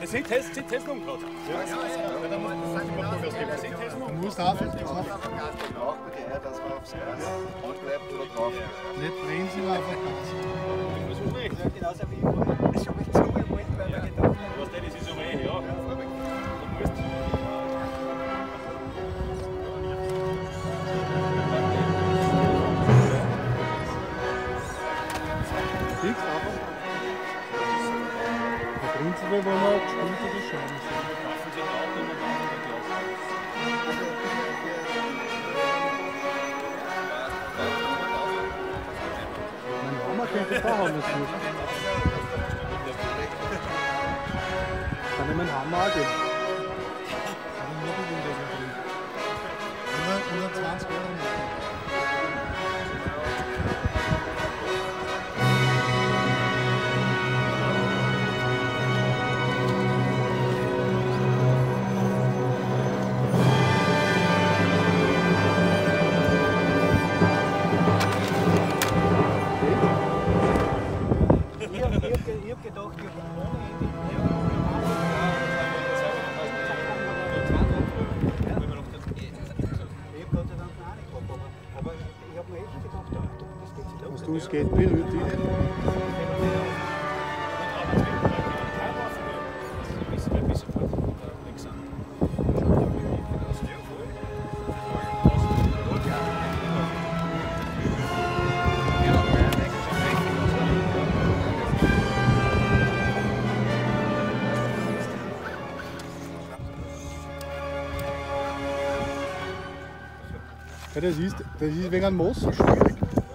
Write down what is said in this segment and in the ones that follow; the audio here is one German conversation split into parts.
sind Testung gerade. Du musst einfach Dass man aufs Gas bleibt oder drauf. nicht bremsen, einfach Gas. Genauso wie ich vorhin schon mit zugewollt, weil wir gedacht haben. Was denn, das ist so weh, ja. Fix, aber prinzipiell wollen wir gespielt oder schauen. Mein Hammer könnte da haben müssen. Kann ich meinen Hammer auch geben? 120 Euro mehr. Ich hab gedacht, ich hab Gott sei Dank noch nicht gehabt, aber ich hab mir echt gedacht, das geht sich los. Was du es geht, berührt dich. Ja, das ist wegen einem Moos so schwierig.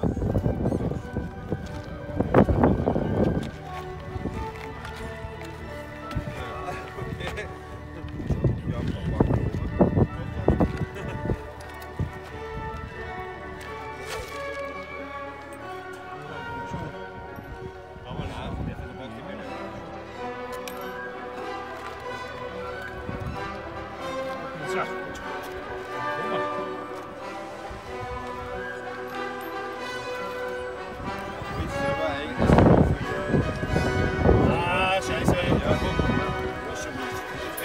Ah, scheiße, ja komm. Was schon gut.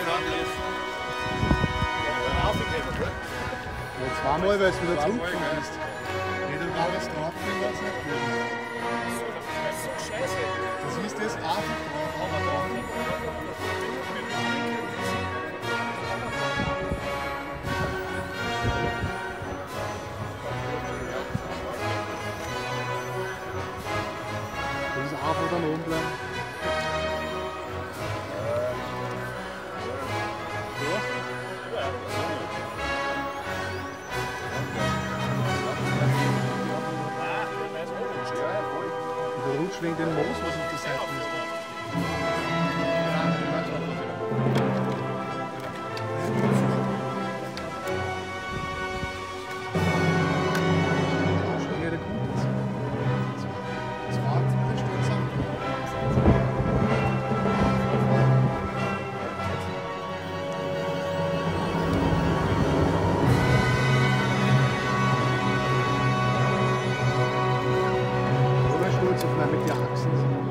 Ja, zweimal, weil du wieder zurückgekommen bist. Nicht einmal das drauf, wenn das nicht geht. Das ist so scheiße. Das ist das einfach drauf. Das ist einfach dann oben bleiben. Der rutscht wegen dem Moos, was auf der Seite ist. Schon wieder gut jetzt. Das war mit der Stütze. Oder Sturz auf mit den Achsen.